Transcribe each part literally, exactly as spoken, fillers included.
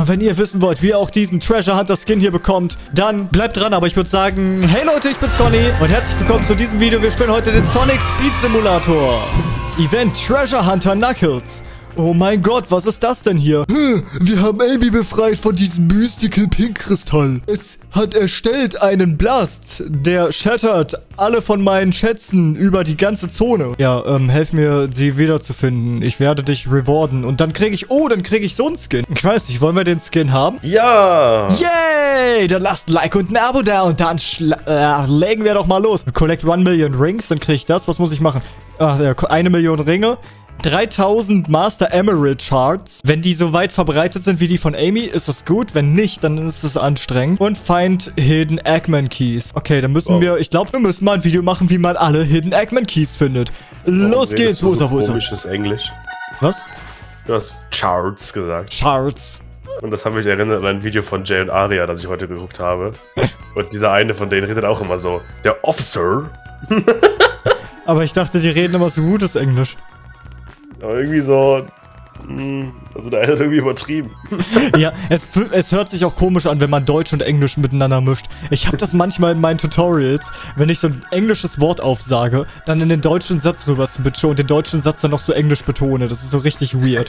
Aber wenn ihr wissen wollt, wie ihr auch diesen Treasure Hunter Skin hier bekommt, dann bleibt dran. Aber ich würde sagen, hey Leute, ich bin's Conny und herzlich willkommen zu diesem Video. Wir spielen heute den Sonic Speed Simulator. Event Treasure Hunter Knuckles. Oh mein Gott, was ist das denn hier? Wir haben Amy befreit von diesem Mystical Pink Kristall. Es hat erstellt einen Blast. Der shattert alle von meinen Schätzen über die ganze Zone. Ja, ähm, helf mir, sie wiederzufinden. Ich werde dich rewarden. Und dann kriege ich, oh, dann kriege ich so einen Skin. Ich weiß nicht, wollen wir den Skin haben? Ja! Yay! Dann lasst ein Like und ein Abo da und dann äh, legen wir doch mal los. Collect one Million Rings, dann kriege ich das. Was muss ich machen? Ach, ja, eine Million Ringe. dreitausend Master Emerald Shards. Wenn die so weit verbreitet sind wie die von Amy, ist das gut. Wenn nicht, dann ist es anstrengend. Und Find Hidden Eggman Keys. Okay, dann müssen oh. wir, ich glaube, wir müssen mal ein Video machen, wie man alle Hidden Eggman Keys findet. Los oh, geht's. Wo ist er, wo ist er? Komisches Englisch. Was? Du hast Shards gesagt. Shards. Und das hat mich erinnert an ein Video von Jay und Aria, das ich heute geguckt habe. Und dieser eine von denen redet auch immer so. Der Officer. Aber ich dachte, die reden immer so gutes Englisch. Aber irgendwie so, also da ist irgendwie übertrieben. Ja, es, es hört sich auch komisch an, wenn man Deutsch und Englisch miteinander mischt. Ich habe das manchmal in meinen Tutorials, wenn ich so ein englisches Wort aufsage, dann in den deutschen Satz rüber switche und den deutschen Satz dann noch so englisch betone. Das ist so richtig weird.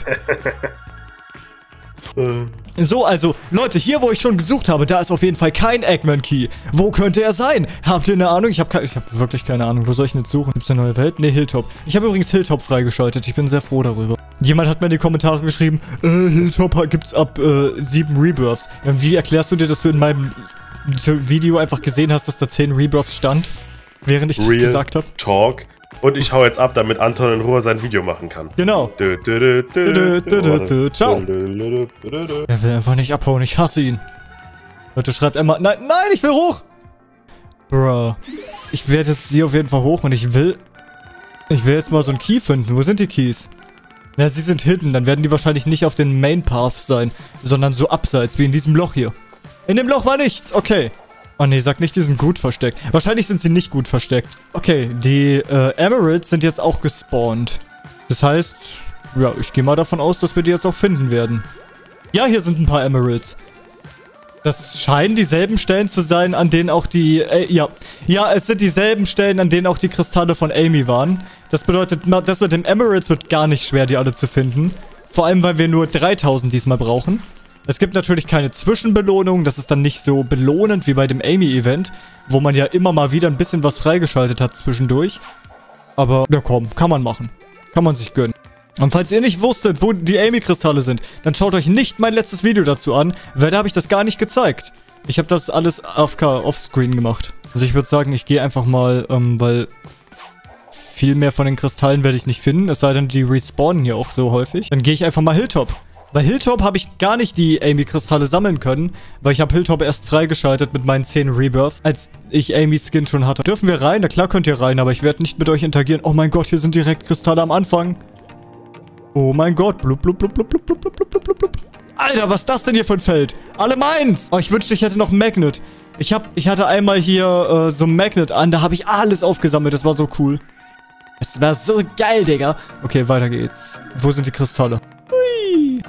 So, also, Leute, hier, wo ich schon gesucht habe, da ist auf jeden Fall kein Eggman Key. Wo könnte er sein? Habt ihr eine Ahnung? Ich habe hab wirklich keine Ahnung. Wo soll ich denn jetzt suchen? Gibt's eine neue Welt? Ne, Hilltop. Ich habe übrigens Hilltop freigeschaltet. Ich bin sehr froh darüber. Jemand hat mir in die Kommentare geschrieben, äh, Hilltop gibt's ab äh, sieben Rebirths. Ja, wie erklärst du dir, dass du in meinem Video einfach gesehen hast, dass da zehn Rebirths stand? Während ich das Real gesagt habe? Talk. Und ich hau jetzt ab, damit Anton in Ruhe sein Video machen kann. Genau. Du, du, du, du, Du, du, du, du, ciao. du, du, du, du, du. Er will einfach nicht abhauen. Ich hasse ihn. Leute, schreibt Emma. Nein, nein, ich will hoch. Bruh. Ich werde jetzt hier auf jeden Fall hoch und ich will... Ich will jetzt mal so einen Key finden. Wo sind die Keys? Ja, sie sind hidden. Dann werden die wahrscheinlich nicht auf den Main Path sein, sondern so abseits, wie in diesem Loch hier. In dem Loch war nichts. Okay. Oh ne, sag nicht, die sind gut versteckt. Wahrscheinlich sind sie nicht gut versteckt. Okay, die äh, Emeralds sind jetzt auch gespawnt. Das heißt, ja, ich gehe mal davon aus, dass wir die jetzt auch finden werden. Ja, hier sind ein paar Emeralds. Das scheinen dieselben Stellen zu sein, an denen auch die... Äh, ja, ja, es sind dieselben Stellen, an denen auch die Kristalle von Amy waren. Das bedeutet, das mit den Emeralds wird gar nicht schwer, die alle zu finden. Vor allem, weil wir nur dreitausend diesmal brauchen. Es gibt natürlich keine Zwischenbelohnung, das ist dann nicht so belohnend wie bei dem Amy-Event, wo man ja immer mal wieder ein bisschen was freigeschaltet hat zwischendurch. Aber, ja komm, kann man machen. Kann man sich gönnen. Und falls ihr nicht wusstet, wo die Amy-Kristalle sind, dann schaut euch nicht mein letztes Video dazu an, weil da habe ich das gar nicht gezeigt. Ich habe das alles A F K offscreen gemacht. Also ich würde sagen, ich gehe einfach mal, ähm, weil viel mehr von den Kristallen werde ich nicht finden, es sei denn, die respawnen hier auch so häufig. Dann gehe ich einfach mal Hilltop. Bei Hilltop habe ich gar nicht die Amy-Kristalle sammeln können, weil ich habe Hilltop erst freigeschaltet mit meinen zehn Rebirths, als ich Amy's Skin schon hatte. Dürfen wir rein? Na klar könnt ihr rein, aber ich werde nicht mit euch interagieren. Oh mein Gott, hier sind direkt Kristalle am Anfang. Oh mein Gott. Blub, blub, blub, blub, blub, blub, blub, blub, blub. Alter, was ist das denn hier für ein Feld? Alle meins! Oh, ich wünschte, ich hätte noch ein Magnet. Ich, hab, ich hatte einmal hier äh, so ein Magnet an, da habe ich alles aufgesammelt. Das war so cool. Es war so geil, Digga. Okay, weiter geht's. Wo sind die Kristalle? Hui.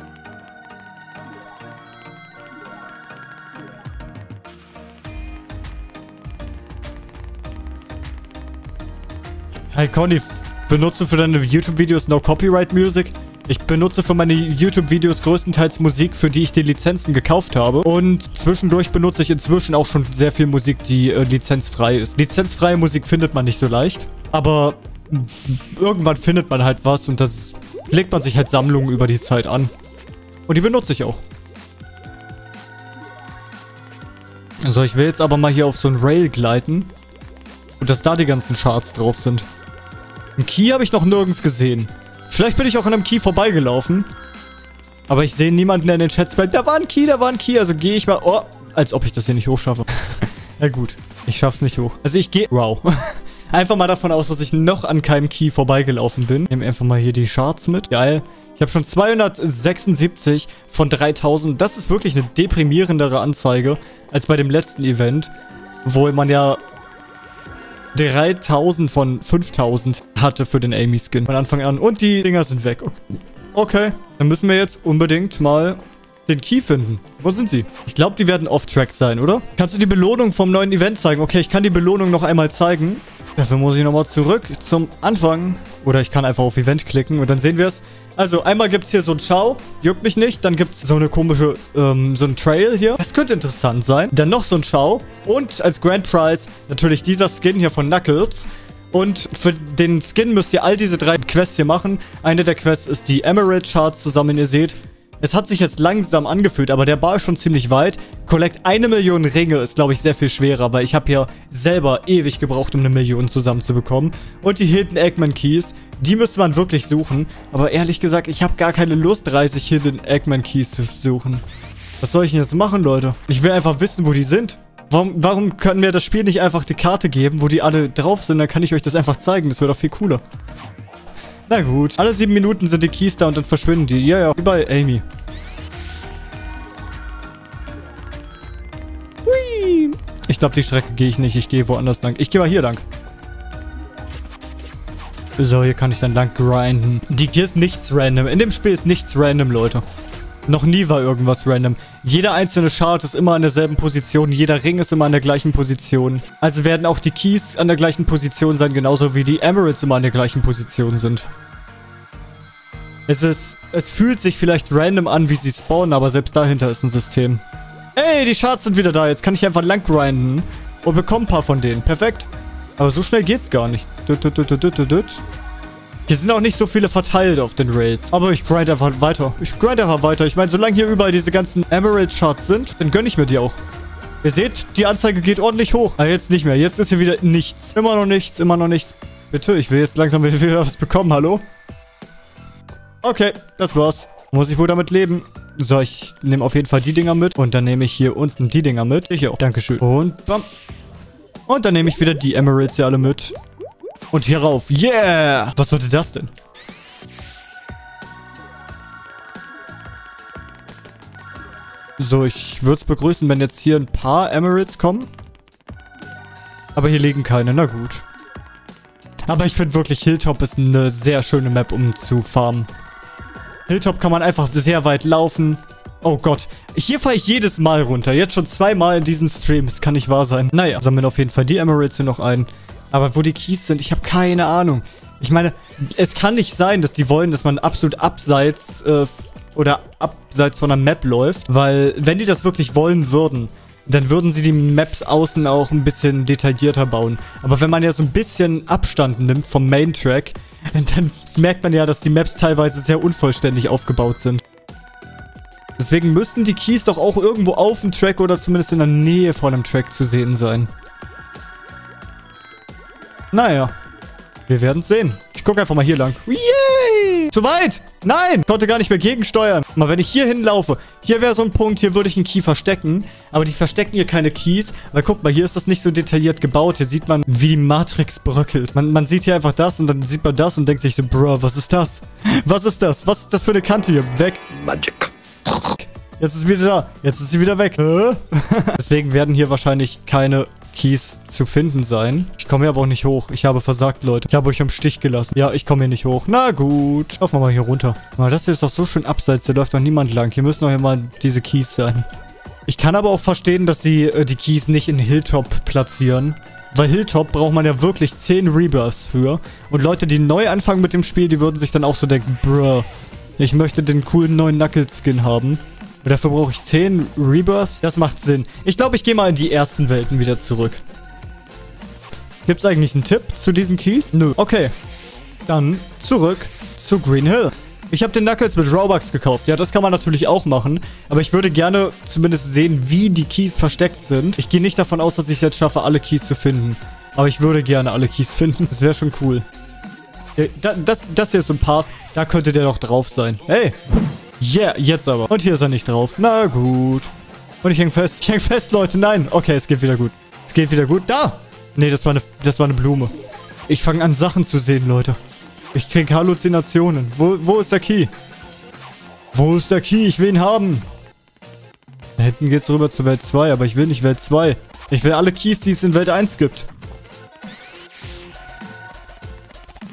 Hey Conny, benutze für deine YouTube-Videos No Copyright Music? Ich benutze für meine YouTube-Videos größtenteils Musik, für die ich die Lizenzen gekauft habe. Und zwischendurch benutze ich inzwischen auch schon sehr viel Musik, die äh, lizenzfrei ist. Lizenzfreie Musik findet man nicht so leicht. Aber irgendwann findet man halt was und das legt man sich halt Sammlungen über die Zeit an. Und die benutze ich auch. Also ich will jetzt aber mal hier auf so ein Rail gleiten. Und dass da die ganzen Shards drauf sind. Ein Key habe ich noch nirgends gesehen. Vielleicht bin ich auch an einem Key vorbeigelaufen. Aber ich sehe niemanden, der in den Chats bleibt. Da war ein Key, da war ein Key. Also gehe ich mal... Oh, als ob ich das hier nicht hochschaffe. Na gut, ich schaff's nicht hoch. Also ich gehe... Wow. Einfach mal davon aus, dass ich noch an keinem Key vorbeigelaufen bin. Ich nehme einfach mal hier die Shards mit. Geil. Ich habe schon zweihundertsechsundsiebzig von dreitausend. Das ist wirklich eine deprimierendere Anzeige als bei dem letzten Event. Wo man ja... dreitausend von fünftausend hatte für den Amy-Skin von Anfang an. Und die Dinger sind weg. Okay. Dann müssen wir jetzt unbedingt mal den Key finden. Wo sind sie? Ich glaube, die werden off-track sein, oder? Kannst du die Belohnung vom neuen Event zeigen? Okay, ich kann die Belohnung noch einmal zeigen. Dafür muss ich nochmal zurück zum Anfang. Oder ich kann einfach auf Event klicken und dann sehen wir es. Also, einmal gibt es hier so ein Schau. Juckt mich nicht. Dann gibt es so eine komische, ähm, so ein Trail hier. Das könnte interessant sein. Dann noch so ein Schau. Und als Grand Prize natürlich dieser Skin hier von Knuckles. Und für den Skin müsst ihr all diese drei Quests hier machen. Eine der Quests ist die Emerald Shards zusammen, ihr seht. Es hat sich jetzt langsam angefühlt, aber der Bar ist schon ziemlich weit. Collect eine Million Ringe ist, glaube ich, sehr viel schwerer, weil ich habe hier selber ewig gebraucht, um eine Million zusammenzubekommen. Und die Hidden Eggman Keys, die müsste man wirklich suchen. Aber ehrlich gesagt, ich habe gar keine Lust, dreißig Hidden Eggman Keys zu suchen. Was soll ich denn jetzt machen, Leute? Ich will einfach wissen, wo die sind. Warum, warum können wir das Spiel nicht einfach die Karte geben, wo die alle drauf sind? Dann kann ich euch das einfach zeigen. Das wäre doch viel cooler. Na gut. Alle sieben Minuten sind die Keys da und dann verschwinden die. Ja, ja. Wie bei Amy. Hui. Ich glaube, die Strecke gehe ich nicht. Ich gehe woanders lang. Ich gehe mal hier lang. So, hier kann ich dann lang grinden. Die, hier ist nichts random. In dem Spiel ist nichts random, Leute. Noch nie war irgendwas random. Jeder einzelne Shard ist immer an derselben Position. Jeder Ring ist immer an der gleichen Position. Also werden auch die Keys an der gleichen Position sein, genauso wie die Emeralds immer an der gleichen Position sind. Es ist... Es fühlt sich vielleicht random an, wie sie spawnen, aber selbst dahinter ist ein System. Ey, die Shards sind wieder da. Jetzt kann ich einfach lang grinden und bekomme ein paar von denen. Perfekt. Aber so schnell geht's gar nicht. Dut, dut, dut, dut, dut, dut. Hier sind auch nicht so viele verteilt auf den Rails. Aber ich grind einfach weiter. Ich grind einfach weiter. Ich meine, solange hier überall diese ganzen Emerald Shards sind, dann gönne ich mir die auch. Ihr seht, die Anzeige geht ordentlich hoch. Ah, jetzt nicht mehr. Jetzt ist hier wieder nichts. Immer noch nichts. Immer noch nichts. Bitte, ich will jetzt langsam wieder was bekommen. Hallo? Okay, das war's. Muss ich wohl damit leben. So, ich nehme auf jeden Fall die Dinger mit. Und dann nehme ich hier unten die Dinger mit. Ich auch. Dankeschön. Und bam. Und dann nehme ich wieder die Emeralds hier alle mit. Und hier rauf. Yeah! Was sollte das denn? So, ich würde es begrüßen, wenn jetzt hier ein paar Emeralds kommen. Aber hier liegen keine. Na gut. Aber ich finde wirklich, Hilltop ist eine sehr schöne Map, um zu farmen. Hilltop kann man einfach sehr weit laufen. Oh Gott. Hier fahre ich jedes Mal runter. Jetzt schon zweimal in diesem Stream. Das kann nicht wahr sein. Naja, sammeln auf jeden Fall die Emeralds hier noch ein. Aber wo die Keys sind, ich habe keine Ahnung. Ich meine, es kann nicht sein, dass die wollen, dass man absolut abseits äh, oder abseits von einer Map läuft. Weil, wenn die das wirklich wollen würden, dann würden sie die Maps außen auch ein bisschen detaillierter bauen. Aber wenn man ja so ein bisschen Abstand nimmt vom Main-Track, dann merkt man ja, dass die Maps teilweise sehr unvollständig aufgebaut sind. Deswegen müssten die Keys doch auch irgendwo auf dem Track oder zumindest in der Nähe von einem Track zu sehen sein. Naja, wir werden es sehen. Ich gucke einfach mal hier lang. Yay! Zu weit! Nein! Ich konnte gar nicht mehr gegensteuern. Mal, wenn ich hier hinlaufe, hier wäre so ein Punkt, hier würde ich einen Key verstecken. Aber die verstecken hier keine Keys. Weil guck mal, hier ist das nicht so detailliert gebaut. Hier sieht man, wie die Matrix bröckelt. Man, man sieht hier einfach das und dann sieht man das und denkt sich so, Bro, was ist das? Was ist das? Was ist das für eine Kante hier? Weg. Magic. Jetzt ist sie wieder da. Jetzt ist sie wieder weg. Hä? Deswegen werden hier wahrscheinlich keine Keys zu finden sein. Ich komme hier aber auch nicht hoch. Ich habe versagt, Leute. Ich habe euch im Stich gelassen. Ja, ich komme hier nicht hoch. Na gut. Laufen wir mal hier runter. Mal, das hier ist doch so schön abseits. Da läuft doch niemand lang. Hier müssen doch hier mal diese Keys sein. Ich kann aber auch verstehen, dass sie äh, die Keys nicht in Hilltop platzieren. Weil Hilltop braucht man ja wirklich zehn Rebirths für. Und Leute, die neu anfangen mit dem Spiel, die würden sich dann auch so denken, bruh, ich möchte den coolen neuen Knuckles-Skin haben. Und dafür brauche ich zehn Rebirths. Das macht Sinn. Ich glaube, ich gehe mal in die ersten Welten wieder zurück. Gibt es eigentlich einen Tipp zu diesen Keys? Nö. Okay. Dann zurück zu Green Hill. Ich habe den Knuckles mit Robux gekauft. Ja, das kann man natürlich auch machen. Aber ich würde gerne zumindest sehen, wie die Keys versteckt sind. Ich gehe nicht davon aus, dass ich es jetzt schaffe, alle Keys zu finden. Aber ich würde gerne alle Keys finden. Das wäre schon cool. Das, das hier ist so ein Path. Da könnte der doch drauf sein. Hey. Yeah, jetzt aber. Und hier ist er nicht drauf. Na gut. Und ich hänge fest. Ich hänge fest, Leute. Nein. Okay, es geht wieder gut. Es geht wieder gut. Da. Nee, das war eine, das war eine Blume. Ich fange an, Sachen zu sehen, Leute. Ich kriege Halluzinationen. Wo, wo ist der Key? Wo ist der Key? Ich will ihn haben. Da hinten geht's rüber zu Welt zwei, aber ich will nicht Welt zwei. Ich will alle Keys, die es in Welt eins gibt.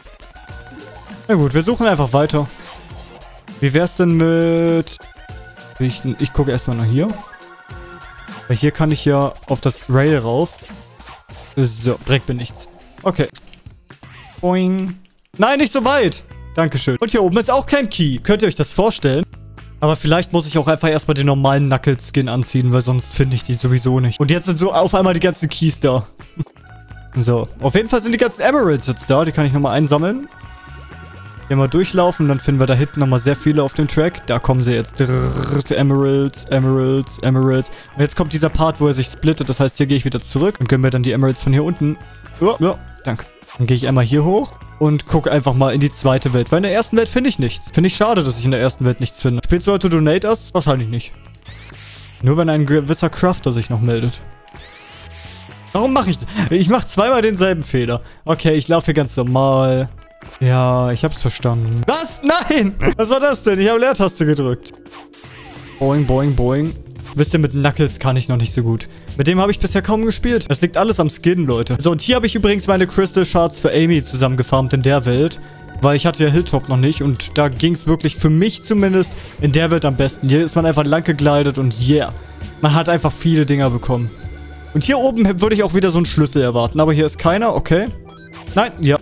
Na gut, wir suchen einfach weiter. Wie wär's denn mit Ich, ich gucke erstmal nach hier. Weil hier kann ich ja auf das Rail rauf. So, bringt mir nichts. Okay. Boing. Nein, nicht so weit. Dankeschön. Und hier oben ist auch kein Key. Könnt ihr euch das vorstellen? Aber vielleicht muss ich auch einfach erstmal den normalen Knuckles-Skin anziehen, weil sonst finde ich die sowieso nicht. Und jetzt sind so auf einmal die ganzen Keys da. So, auf jeden Fall sind die ganzen Emeralds jetzt da. Die kann ich nochmal einsammeln. Hier mal durchlaufen, dann finden wir da hinten nochmal sehr viele auf dem Track. Da kommen sie jetzt. Emeralds, Emeralds, Emeralds. Und jetzt kommt dieser Part, wo er sich splittet. Das heißt, hier gehe ich wieder zurück und gönne mir dann die Emeralds von hier unten. Ja, ja, danke. Dann gehe ich einmal hier hoch und gucke einfach mal in die zweite Welt. Weil in der ersten Welt finde ich nichts. Finde ich schade, dass ich in der ersten Welt nichts finde. Spielst du heute Donate Us? Wahrscheinlich nicht. Nur wenn ein gewisser Crafter sich noch meldet. Warum mache ich das? Ich mache zweimal denselben Fehler. Okay, ich laufe hier ganz normal. Ja, ich hab's verstanden. Was? Nein! Was war das denn? Ich habe Leertaste gedrückt. Boing, boing, boing. Wisst ihr, mit Knuckles kann ich noch nicht so gut. Mit dem habe ich bisher kaum gespielt. Das liegt alles am Skin, Leute. So, und hier habe ich übrigens meine Crystal Shards für Amy zusammengefarmt in der Welt. Weil ich hatte ja Hilltop noch nicht. Und da ging es wirklich für mich zumindest in der Welt am besten. Hier ist man einfach lang gegleitet und yeah. Man hat einfach viele Dinger bekommen. Und hier oben würde ich auch wieder so einen Schlüssel erwarten. Aber hier ist keiner, okay. Nein, ja.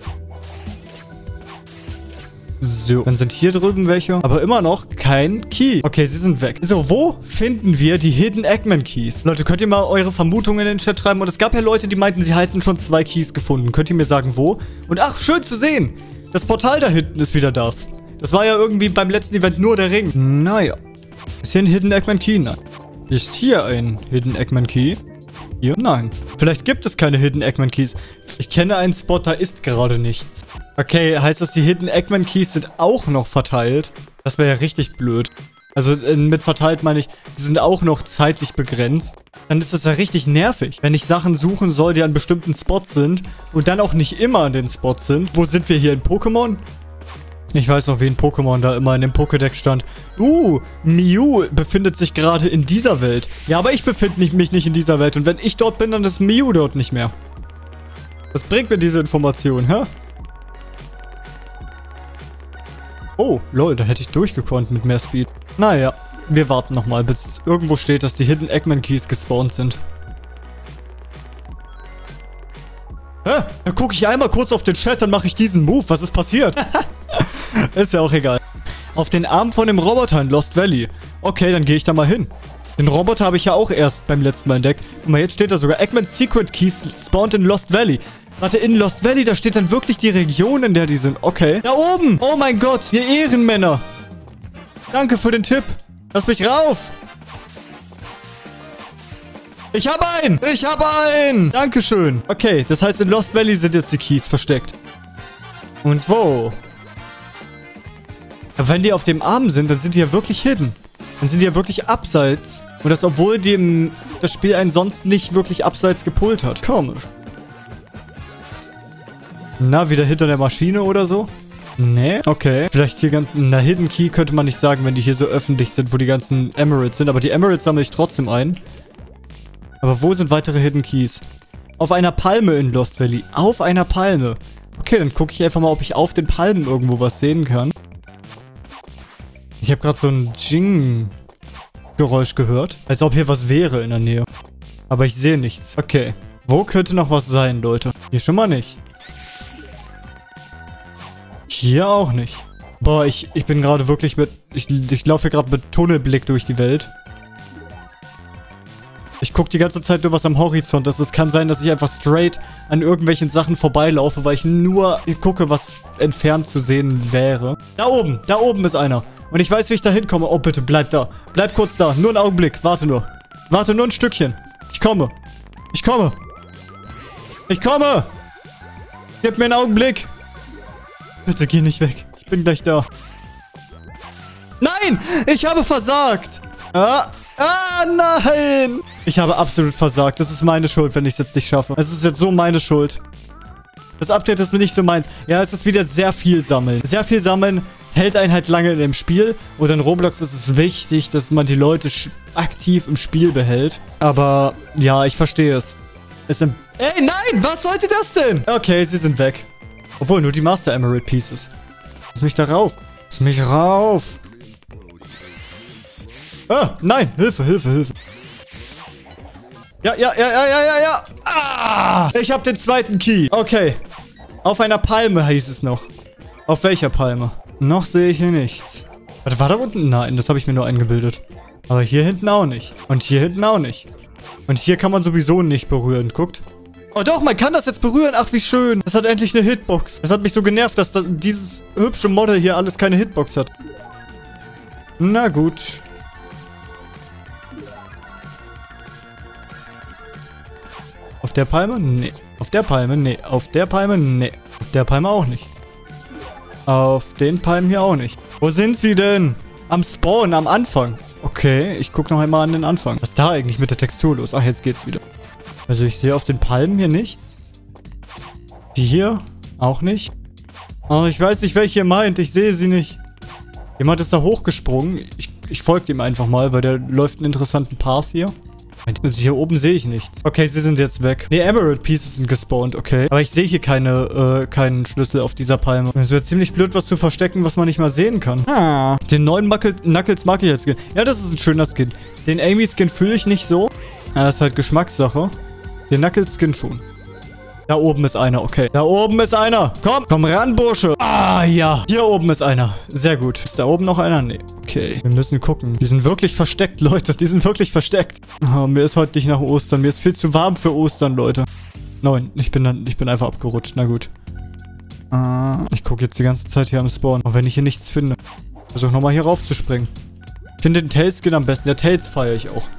So, dann sind hier drüben welche. Aber immer noch kein Key. Okay, sie sind weg. So, wo finden wir die Hidden Eggman Keys? Leute, könnt ihr mal eure Vermutungen in den Chat schreiben? Und es gab ja Leute, die meinten, sie hätten schon zwei Keys gefunden. Könnt ihr mir sagen, wo? Und ach, schön zu sehen. Das Portal da hinten ist wieder da. Das war ja irgendwie beim letzten Event nur der Ring. Naja. Ist hier ein Hidden Eggman Key? Nein. Ist hier ein Hidden Eggman Key? Hier? Nein. Vielleicht gibt es keine Hidden Eggman Keys. Ich kenne einen Spot, da ist gerade nichts. Okay, heißt das, die Hidden Eggman Keys sind auch noch verteilt? Das wäre ja richtig blöd. Also äh, mit verteilt meine ich, die sind auch noch zeitlich begrenzt. Dann ist das ja richtig nervig, wenn ich Sachen suchen soll, die an bestimmten Spots sind und dann auch nicht immer an den Spots sind. Wo sind wir hier in Pokémon? Ich weiß noch, wie ein Pokémon da immer in dem Pokédex stand. Uh, Mew befindet sich gerade in dieser Welt. Ja, aber ich befinde mich nicht in dieser Welt. Und wenn ich dort bin, dann ist Mew dort nicht mehr. Was bringt mir diese Information, hä? Oh, lol, da hätte ich durchgekonnt mit mehr Speed. Naja, wir warten nochmal, bis irgendwo steht, dass die Hidden Eggman Keys gespawnt sind. Hä? Dann gucke ich einmal kurz auf den Chat, dann mache ich diesen Move. Was ist passiert? Ist ja auch egal. Auf den Arm von dem Roboter in Lost Valley. Okay, dann gehe ich da mal hin. Den Roboter habe ich ja auch erst beim letzten Mal entdeckt. Guck mal, jetzt steht da sogar Eggman's Secret Keys spawned in Lost Valley. Warte, in Lost Valley, da steht dann wirklich die Region, in der die sind. Okay. Da oben! Oh mein Gott, ihr Ehrenmänner! Danke für den Tipp. Lass mich rauf! Ich hab einen! Ich hab einen! Dankeschön. Okay, das heißt, in Lost Valley sind jetzt die Keys versteckt. Und wo? Aber wenn die auf dem Arm sind, dann sind die ja wirklich hidden. Dann sind die ja wirklich abseits. Und das, obwohl dem das Spiel einen sonst nicht wirklich abseits gepullt hat. Komisch. Na, wieder hinter der Maschine oder so? Nee, okay. Vielleicht hier ganz... Na, Hidden Key könnte man nicht sagen, wenn die hier so öffentlich sind, wo die ganzen Emeralds sind. Aber die Emeralds sammle ich trotzdem ein. Aber wo sind weitere Hidden Keys? Auf einer Palme in Lost Valley. Auf einer Palme. Okay, dann gucke ich einfach mal, ob ich auf den Palmen irgendwo was sehen kann. Ich habe gerade so ein Jing-Geräusch gehört. Als ob hier was wäre in der Nähe. Aber ich sehe nichts. Okay. Wo könnte noch was sein, Leute? Hier schon mal nicht. Hier auch nicht. Boah, ich, ich bin gerade wirklich mit... Ich, ich laufe hier gerade mit Tunnelblick durch die Welt. Ich gucke die ganze Zeit nur was am Horizont. Es kann sein, dass ich einfach straight an irgendwelchen Sachen vorbeilaufe, weil ich nur gucke, was entfernt zu sehen wäre. Da oben, da oben ist einer. Und ich weiß, wie ich da hinkomme. Oh, bitte, bleib da. Bleib kurz da. Nur einen Augenblick. Warte nur. Warte nur ein Stückchen. Ich komme. Ich komme. Ich komme. Gib mir einen Augenblick. Bitte geh nicht weg. Ich bin gleich da. Nein! Ich habe versagt! Ah, ah, nein! Ich habe absolut versagt. Das ist meine Schuld, wenn ich es jetzt nicht schaffe. Es ist jetzt so meine Schuld. Das Update ist mir nicht so meins. Ja, es ist wieder sehr viel sammeln. Sehr viel sammeln hält einen halt lange in dem Spiel. Und in Roblox ist es wichtig, dass man die Leute aktiv im Spiel behält. Aber ja, ich verstehe es. es Ey, nein! Was sollte das denn? Okay, sie sind weg. Obwohl, nur die Master Emerald Pieces. Lass mich da rauf. Lass mich rauf. Ah, nein. Hilfe, Hilfe, Hilfe. Ja, ja, ja, ja, ja, ja, ja. Ah, ich habe den zweiten Key. Okay. Auf einer Palme hieß es noch. Auf welcher Palme? Noch sehe ich hier nichts. Warte, war da unten? Nein, das habe ich mir nur eingebildet. Aber hier hinten auch nicht. Und hier hinten auch nicht. Und hier kann man sowieso nicht berühren. Guckt. Oh doch, man kann das jetzt berühren. Ach, wie schön. Das hat endlich eine Hitbox. Das hat mich so genervt, dass das, dieses hübsche Model hier alles keine Hitbox hat. Na gut. Auf der Palme? Nee. Auf der Palme? Nee. Auf der Palme? Nee. Auf der Palme auch nicht. Auf den Palmen hier auch nicht. Wo sind sie denn? Am Spawn, am Anfang. Okay, ich gucke noch einmal an den Anfang. Was ist da eigentlich mit der Textur los? Ach, jetzt geht's wieder. Also ich sehe auf den Palmen hier nichts. Die hier? Auch nicht. Aber ich weiß nicht, welche ihr meint. Ich sehe sie nicht. Jemand ist da hochgesprungen. Ich, ich folge ihm einfach mal, weil der läuft einen interessanten Path hier. Also hier oben sehe ich nichts. Okay, sie sind jetzt weg. Ne, Emerald Pieces sind gespawnt, okay. Aber ich sehe hier keine, äh, keinen Schlüssel auf dieser Palme. Es wird ziemlich blöd, was zu verstecken, was man nicht mal sehen kann. Ah. Den neuen Muckle Knuckles mag ich als Skin. Ja, das ist ein schöner Skin. Den Amy-Skin fühle ich nicht so. Ja, das ist halt Geschmackssache. Den Knuckles-Skin schon. Da oben ist einer, okay. Da oben ist einer. Komm, komm ran, Bursche. Ah, ja. Hier oben ist einer. Sehr gut. Ist da oben noch einer? Nee. Okay. Wir müssen gucken. Die sind wirklich versteckt, Leute. Die sind wirklich versteckt. Oh, mir ist heute nicht nach Ostern. Mir ist viel zu warm für Ostern, Leute. Nein, ich bin dann, ich bin einfach abgerutscht. Na gut. Uh, ich gucke jetzt die ganze Zeit hier am Spawn. Und wenn ich hier nichts finde, versuche nochmal hier raufzuspringen. Ich finde den Tails-Skin am besten. Der Tails feiere ich auch.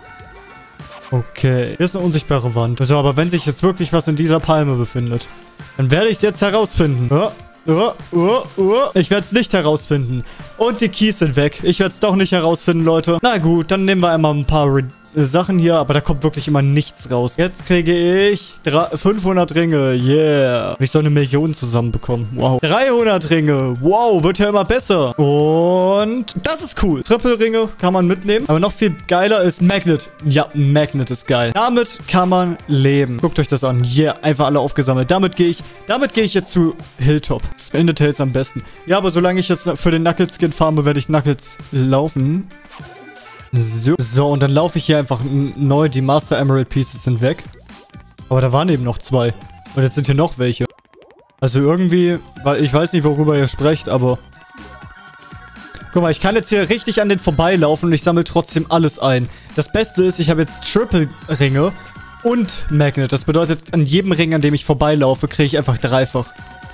Okay, hier ist eine unsichtbare Wand. Also, aber wenn sich jetzt wirklich was in dieser Palme befindet, dann werde ich es jetzt herausfinden. Oh, oh, oh, oh. Ich werde es nicht herausfinden. Und die Keys sind weg. Ich werde es doch nicht herausfinden, Leute. Na gut, dann nehmen wir einmal ein paar Re äh, Sachen hier, aber da kommt wirklich immer nichts raus. Jetzt kriege ich fünfhundert Ringe. Yeah. Und ich soll eine Million zusammenbekommen. Wow. dreihundert Ringe. Wow, wird ja immer besser. Und das ist cool. Triple-Ringe kann man mitnehmen. Aber noch viel geiler ist Magnet. Ja, Magnet ist geil. Damit kann man leben. Guckt euch das an. Yeah, einfach alle aufgesammelt. Damit gehe ich, damit gehe ich jetzt zu Hilltop. Ende Tails am besten. Ja, aber solange ich jetzt für den Knuckles-Skin farme, werde ich Knuckles laufen. So. So, und dann laufe ich hier einfach neu. Die Master Emerald Pieces sind weg. Aber da waren eben noch zwei. Und jetzt sind hier noch welche. Also irgendwie, weil ich weiß nicht, worüber ihr sprecht, aber... Guck mal, ich kann jetzt hier richtig an den vorbeilaufen und ich sammle trotzdem alles ein. Das Beste ist, ich habe jetzt Triple-Ringe und Magnet. Das bedeutet, an jedem Ring, an dem ich vorbeilaufe, kriege ich einfach dreifach.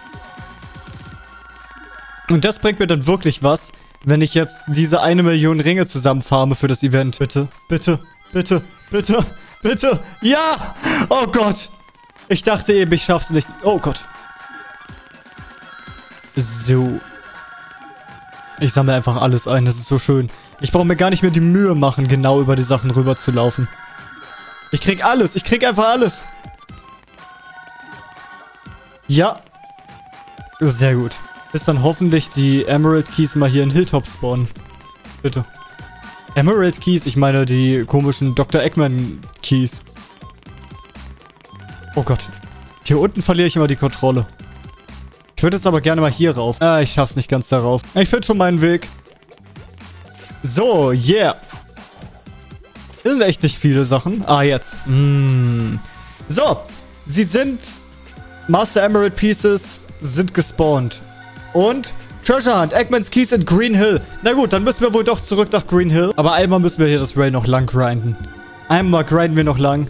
Und das bringt mir dann wirklich was, wenn ich jetzt diese eine Million Ringe zusammenfarme für das Event. Bitte, bitte, bitte, bitte, bitte. Ja! Oh Gott. Ich dachte eben, ich schaff's nicht. Oh Gott. So. Ich sammle einfach alles ein. Das ist so schön. Ich brauche mir gar nicht mehr die Mühe machen, genau über die Sachen rüber zu laufen. Ich krieg alles. Ich krieg einfach alles. Ja. Sehr gut. Bis dann hoffentlich die Emerald Keys mal hier in Hilltop spawnen. Bitte. Emerald Keys? Ich meine die komischen Doktor Eggman Keys. Oh Gott. Hier unten verliere ich immer die Kontrolle. Ich würde jetzt aber gerne mal hier rauf. Ah, ich schaff's nicht ganz darauf. Ich finde schon meinen Weg. So, yeah. Das sind echt nicht viele Sachen. Ah, jetzt. Mm. So. Sie sind... Master Emerald Pieces sind gespawnt. Und Treasure Hunt, Eggman's Keys in Green Hill. Na gut, dann müssen wir wohl doch zurück nach Green Hill. Aber einmal müssen wir hier das Ray noch lang grinden. Einmal grinden wir noch lang.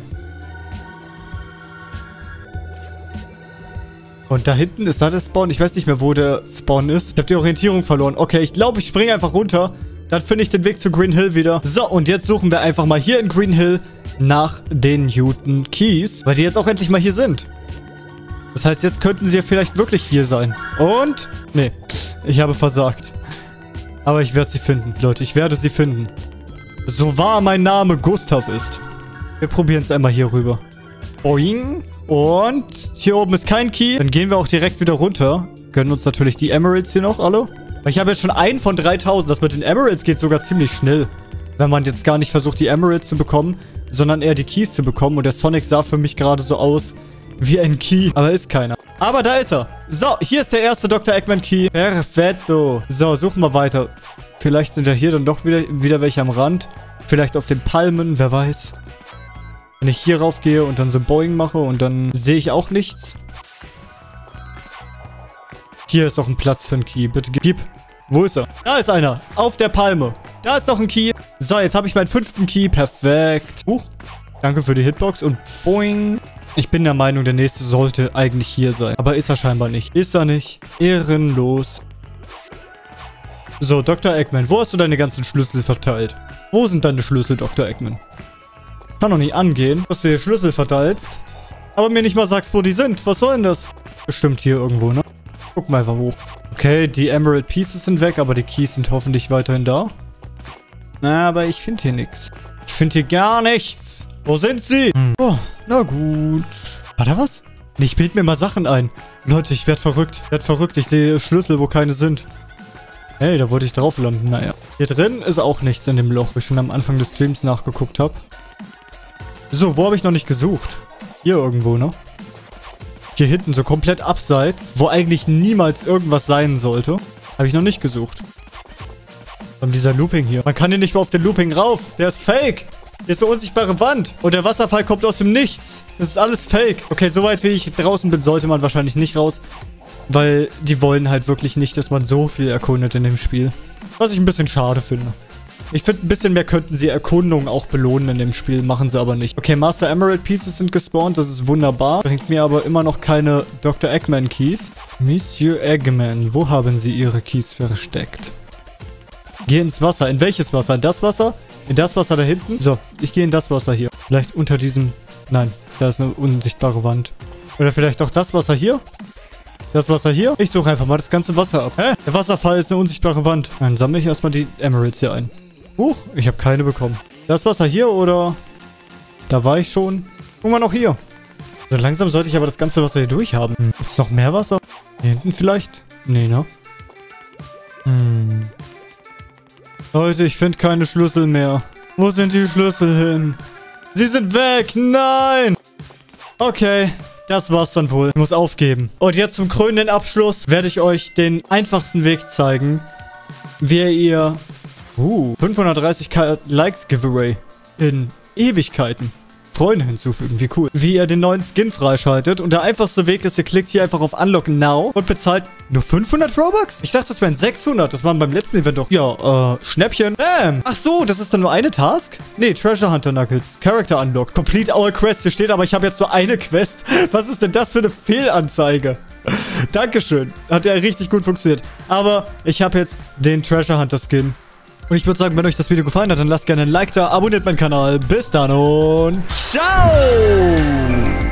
Und da hinten ist da der Spawn. Ich weiß nicht mehr, wo der Spawn ist. Ich habe die Orientierung verloren. Okay, ich glaube, ich springe einfach runter. Dann finde ich den Weg zu Green Hill wieder. So, und jetzt suchen wir einfach mal hier in Green Hill nach den Newton Keys. Weil die jetzt auch endlich mal hier sind. Das heißt, jetzt könnten sie ja vielleicht wirklich hier sein. Und... Nee, ich habe versagt. Aber ich werde sie finden, Leute. Ich werde sie finden. So wahr mein Name Gustav ist. Wir probieren es einmal hier rüber. Boing. Und hier oben ist kein Key. Dann gehen wir auch direkt wieder runter. Gönnen uns natürlich die Emeralds hier noch alle. Weil ich habe jetzt schon einen von dreitausend. Das mit den Emeralds geht sogar ziemlich schnell. Wenn man jetzt gar nicht versucht, die Emeralds zu bekommen, sondern eher die Keys zu bekommen. Und der Sonic sah für mich gerade so aus wie ein Key. Aber ist keiner. Aber da ist er. So, hier ist der erste Doktor Eggman Key. Perfetto. So, suchen wir weiter. Vielleicht sind ja hier dann doch wieder, wieder welche am Rand. Vielleicht auf den Palmen, wer weiß. Wenn ich hier rauf gehe und dann so Boing mache und dann sehe ich auch nichts. Hier ist noch ein Platz für einen Key. Bitte gib. Wo ist er? Da ist einer. Auf der Palme. Da ist noch ein Key. So, jetzt habe ich meinen fünften Key. Perfekt. Huch. Danke für die Hitbox und boing. Ich bin der Meinung, der nächste sollte eigentlich hier sein. Aber ist er scheinbar nicht. Ist er nicht. Ehrenlos. So, Doktor Eggman, wo hast du deine ganzen Schlüssel verteilt? Wo sind deine Schlüssel, Doktor Eggman? Kann doch nicht angehen, dass du hier Schlüssel verteilst. Aber mir nicht mal sagst, wo die sind. Was soll denn das? Bestimmt hier irgendwo, ne? Guck mal einfach hoch. Okay, die Emerald Pieces sind weg, aber die Keys sind hoffentlich weiterhin da. Na, aber ich finde hier nichts. Ich finde hier gar nichts. Wo sind sie? Hm. Oh, na gut. War da was? Ich bild mir mal Sachen ein. Leute, ich werd verrückt. Ich werd verrückt. Ich sehe Schlüssel, wo keine sind. Hey, da wollte ich drauf landen. Naja. Hier drin ist auch nichts in dem Loch, wo ich schon am Anfang des Streams nachgeguckt habe. So, wo habe ich noch nicht gesucht? Hier irgendwo, ne? Hier hinten, so komplett abseits, wo eigentlich niemals irgendwas sein sollte. Habe ich noch nicht gesucht. Und dieser Looping hier. Man kann hier nicht mehr auf den Looping rauf. Der ist fake. Hier ist eine unsichtbare Wand. Und der Wasserfall kommt aus dem Nichts. Das ist alles fake. Okay, soweit wie ich draußen bin, sollte man wahrscheinlich nicht raus. Weil die wollen halt wirklich nicht, dass man so viel erkundet in dem Spiel. Was ich ein bisschen schade finde. Ich finde, ein bisschen mehr könnten sie Erkundungen auch belohnen in dem Spiel. Machen sie aber nicht. Okay, Master Emerald Pieces sind gespawnt. Das ist wunderbar. Bringt mir aber immer noch keine Doktor Eggman Keys. Monsieur Eggman, wo haben sie ihre Keys versteckt? Geh ins Wasser. In welches Wasser? In das Wasser? In das Wasser da hinten? So, ich gehe in das Wasser hier. Vielleicht unter diesem... Nein, da ist eine unsichtbare Wand. Oder vielleicht auch das Wasser hier? Das Wasser hier? Ich suche einfach mal das ganze Wasser ab. Hä? Der Wasserfall ist eine unsichtbare Wand. Dann sammle ich erstmal die Emeralds hier ein. Huch, ich habe keine bekommen. Das Wasser hier oder... Da war ich schon. Guck mal noch hier. So langsam sollte ich aber das ganze Wasser hier durchhaben. Hm. Ist noch mehr Wasser? Hier hinten vielleicht? Nee, ne? Hm. Leute, ich finde keine Schlüssel mehr. Wo sind die Schlüssel hin? Sie sind weg! Nein! Okay, das war's dann wohl. Ich muss aufgeben. Und jetzt zum krönenden Abschluss werde ich euch den einfachsten Weg zeigen, wie ihr... Uh, fünfhundertdreißig Likes Giveaway in Ewigkeiten. Freunde hinzufügen, wie cool. Wie ihr den neuen Skin freischaltet. Und der einfachste Weg ist, ihr klickt hier einfach auf Unlock Now und bezahlt nur fünfhundert Robux? Ich dachte, das wären sechshundert. Das waren beim letzten Event doch. Ja, äh, Schnäppchen. Bam. Ach so, das ist dann nur eine Task? Nee, Treasure Hunter Knuckles. Character Unlock. Complete all quests. Hier steht aber, ich habe jetzt nur eine Quest. Was ist denn das für eine Fehlanzeige? Dankeschön. Hat ja richtig gut funktioniert. Aber ich habe jetzt den Treasure Hunter Skin. Und ich würde sagen, wenn euch das Video gefallen hat, dann lasst gerne ein Like da, abonniert meinen Kanal. Bis dann und ciao!